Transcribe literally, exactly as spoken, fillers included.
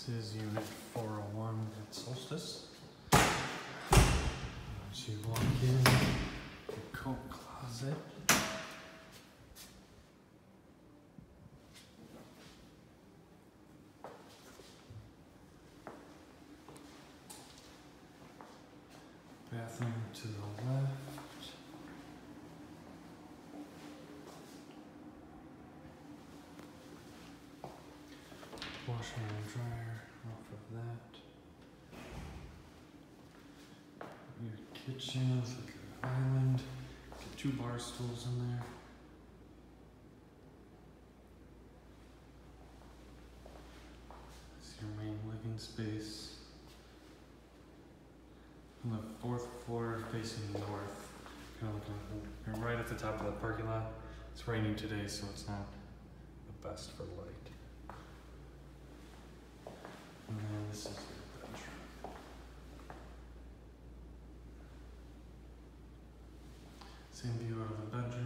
This is unit four oh one at Solstice. Once you walk in, your coat closet. Bathroom to the left. Washer and dryer off of that. Your kitchen with like an island. Get two bar stools in there. This is your main living space. On the fourth floor facing north. Kind of looking, you're right at the top of the parking lot. It's raining today, so it's not the best for light. And then this is your bedroom. Same view out of the bedroom.